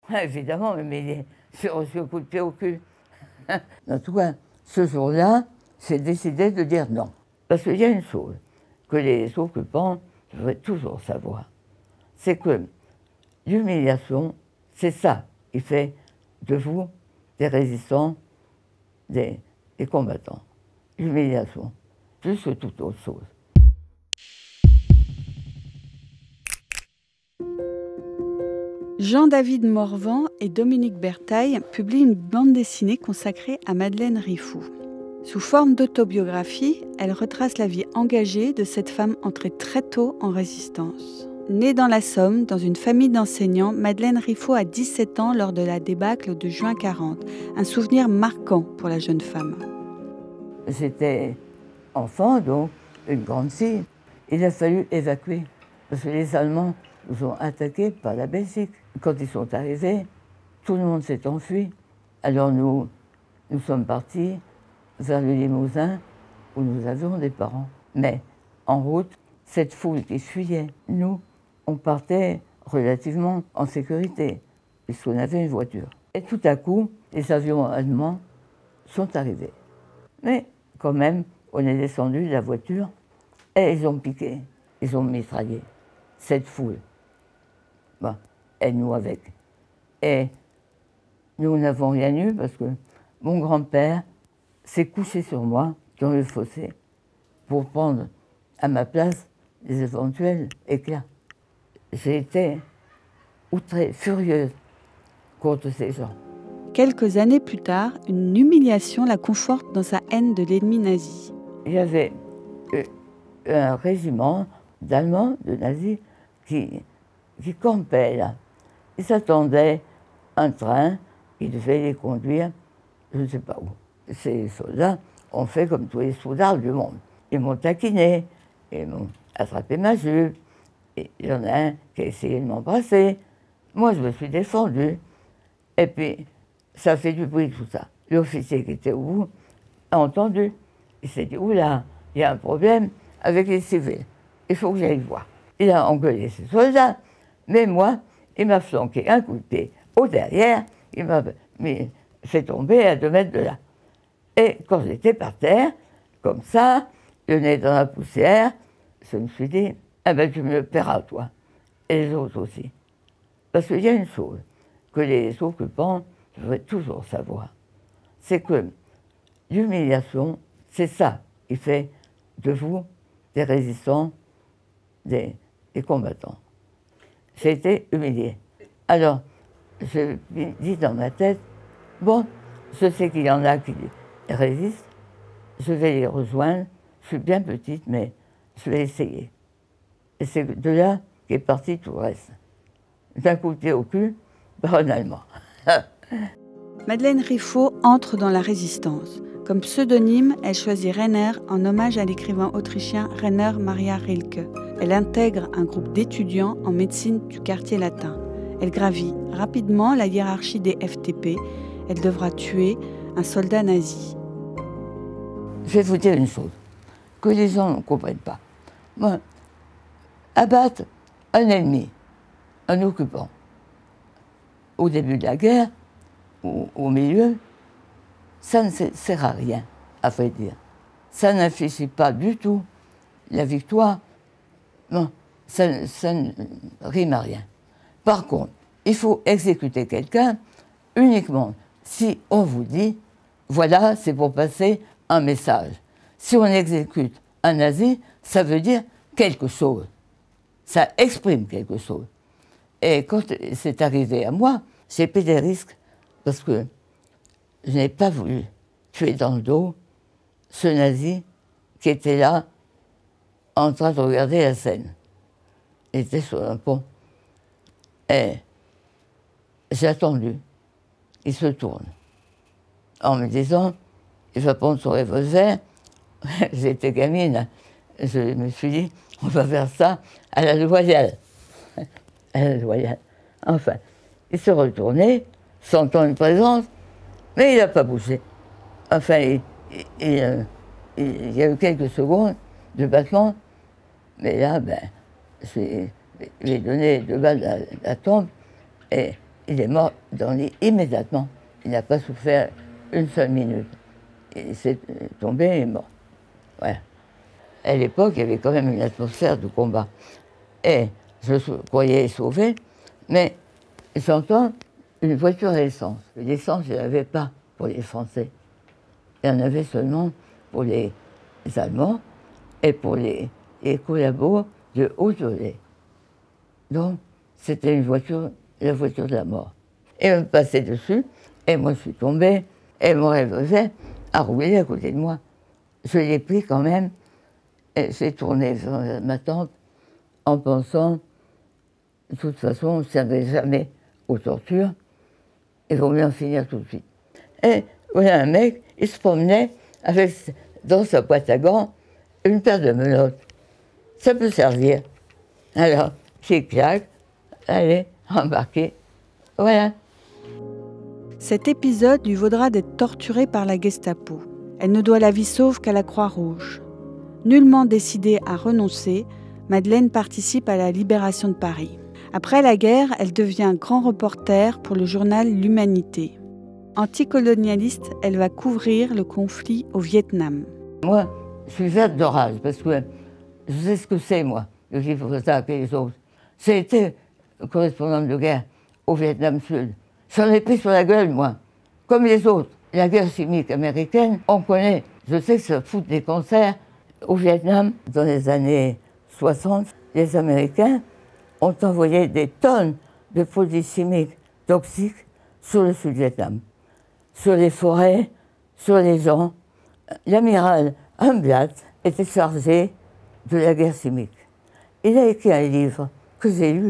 Ah, évidemment, mais j'ai reçu un coup de pied au cul. En tout cas, ce jour-là, j'ai décidé de dire non. Parce qu'il y a une chose que les occupants devraient toujours savoir, c'est que l'humiliation, c'est ça qui fait de vous des résistants, des combattants. L'humiliation, plus que toute autre chose. Jean-David Morvan et Dominique Bertaille publient une bande dessinée consacrée à Madeleine Riffoux. Sous forme d'autobiographie, elle retrace la vie engagée de cette femme entrée très tôt en résistance. Née dans la Somme, dans une famille d'enseignants, Madeleine Riffoux a 17 ans lors de la débâcle de juin 40. Un souvenir marquant pour la jeune femme. J'étais enfant, donc une grande fille. Il a fallu évacuer, parce que les Allemands nous ont attaqués par la Belgique. Quand ils sont arrivés, tout le monde s'est enfui. Alors nous sommes partis vers le Limousin, où nous avions des parents. Mais en route, cette foule qui fuyait, nous, on partait relativement en sécurité, puisqu'on avait une voiture. Et tout à coup, les avions allemands sont arrivés. Mais quand même, on est descendu de la voiture et ils ont piqué, ils ont mitraillé cette foule. Bon, et nous avec. Et nous n'avons rien eu parce que mon grand-père s'est couché sur moi dans le fossé pour prendre à ma place les éventuels éclats. J'ai été outrée, furieuse contre ces gens. Quelques années plus tard, une humiliation la conforte dans sa haine de l'ennemi nazi. Il y avait un régiment d'Allemands, de nazis, qui campait là. Ils attendaient un train qui devait les conduire, je ne sais pas où. Ces soldats ont fait comme tous les soldats du monde. Ils m'ont taquiné, ils m'ont attrapé ma jupe. Et il y en a un qui a essayé de m'embrasser. Moi, je me suis défendue. Et puis, ça fait du bruit, tout ça. L'officier qui était au bout a entendu. Il s'est dit, oula, il y a un problème avec les civils. Il faut que j'aille voir. Il a engueulé ses soldats, mais moi, il m'a flanqué un coup de pied au derrière, il m'a fait tomber à 2 mètres de là. Et quand j'étais par terre, comme ça, le nez dans la poussière, je me suis dit, ah ben tu me le paieras, toi. Et les autres aussi. Parce qu'il y a une chose que les occupants devraient toujours savoir, c'est que l'humiliation, c'est ça qui fait de vous des résistants, des combattants. J'ai été humiliée. Alors, je dis dans ma tête, bon, je sais qu'il y en a qui résistent, je vais les rejoindre, je suis bien petite, mais je vais essayer. Et c'est de là qu'est parti tout le reste. D'un coup de pied au cul, par un Allemand. Madeleine Riffoux entre dans la résistance. Comme pseudonyme, elle choisit Rainer en hommage à l'écrivain autrichien Rainer Maria Rilke. Elle intègre un groupe d'étudiants en médecine du quartier latin. Elle gravit rapidement la hiérarchie des FTP. Elle devra tuer un soldat nazi. Je vais vous dire une chose, que les gens ne comprennent pas. Moi, abattre un ennemi, un occupant, au début de la guerre, ou au milieu, ça ne sert à rien, à vrai dire. Ça n'infléchit pas du tout la victoire. Non, ça ne rime à rien. Par contre, il faut exécuter quelqu'un uniquement si on vous dit, voilà, c'est pour passer un message. Si on exécute un nazi, ça veut dire quelque chose. Ça exprime quelque chose. Et quand c'est arrivé à moi, j'ai pris des risques parce que je n'ai pas voulu tuer dans le dos ce nazi qui était là en train de regarder la scène. Il était sur un pont. Et j'ai attendu. Il se tourne en me disant, il va prendre son revolver. J'étais gamine. Je me suis dit, on va faire ça à la loyale. À la loyale. Enfin, il s'est retourné, sentant une présence, mais il n'a pas bougé. Enfin, il y a eu quelques secondes de battement, mais là, ben, je lui ai donné 2 balles à la tempe et il est mort dans le lit immédiatement. Il n'a pas souffert une seule minute. Il s'est tombé et est mort. Voilà. À l'époque, il y avait quand même une atmosphère de combat. Et je croyais sauvé, mais j'entends une voiture à essence. L'essence, il n'y en avait pas pour les Français. Il y en avait seulement pour les Allemands et pour les collabos de Haut-Gelée. Donc, c'était la voiture de la mort. Et on me passait dessus, et moi je suis tombée, et mon revolver a roulé à côté de moi. Je l'ai pris quand même, et j'ai tourné vers ma tante en pensant, de toute façon, on ne tiendrait jamais aux tortures, il vaut mieux en finir tout de suite. Et voilà un mec, il se promenait avec dans sa boîte à gants une paire de menottes. Ça peut servir. Alors, clic-clac, allez, embarquer. Voilà. Cet épisode lui vaudra d'être torturée par la Gestapo. Elle ne doit la vie sauve qu'à la Croix-Rouge. Nullement décidée à renoncer, Madeleine participe à la libération de Paris. Après la guerre, elle devient grand reporter pour le journal L'Humanité. Anticolonialiste, elle va couvrir le conflit au Vietnam. Moi, je suis verte de rage parce que je sais ce que c'est, moi, le glyphosate et les autres. J'ai été correspondante de guerre au Vietnam Sud. J'en ai pris sur la gueule, moi, comme les autres. La guerre chimique américaine, on connaît. Je sais que ça fout des cancers. Au Vietnam, dans les années 60, les Américains ont envoyé des tonnes de produits chimiques toxiques sur le Sud-Vietnam, sur les forêts, sur les gens. L'amiral Humblatt était chargé de la guerre chimique. Il a écrit un livre que j'ai lu.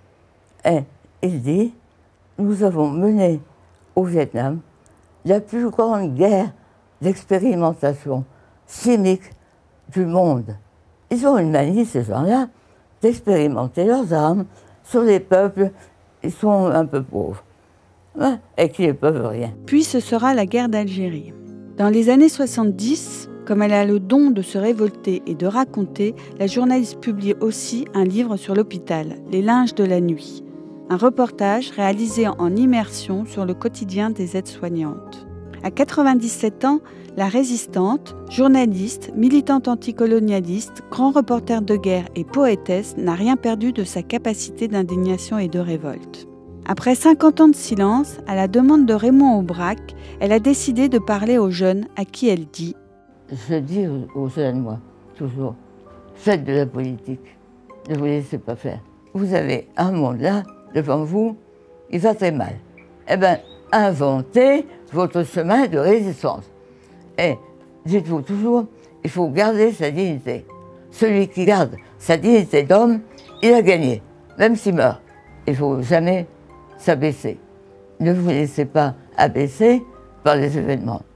Et il dit, nous avons mené au Vietnam la plus grande guerre d'expérimentation chimique du monde. Ils ont une manie, ces gens-là, d'expérimenter leurs armes sur les peuples qui sont un peu pauvres, hein, et qui ne peuvent rien. Puis ce sera la guerre d'Algérie. Dans les années 70, comme elle a le don de se révolter et de raconter, la journaliste publie aussi un livre sur l'hôpital, Les linges de la nuit. Un reportage réalisé en immersion sur le quotidien des aides-soignantes. À 97 ans, la résistante, journaliste, militante anticolonialiste, grand reporter de guerre et poétesse n'a rien perdu de sa capacité d'indignation et de révolte. Après 50 ans de silence, à la demande de Raymond Aubrac, elle a décidé de parler aux jeunes à qui elle dit « Je dis aux jeunes, moi, toujours, faites de la politique, ne vous laissez pas faire. Vous avez un monde là, devant vous, il va très mal. Eh bien, inventez votre chemin de résistance. Et dites-vous toujours, il faut garder sa dignité. Celui qui garde sa dignité d'homme, il a gagné, même s'il meurt. Il ne faut jamais s'abaisser. Ne vous laissez pas abaisser par les événements.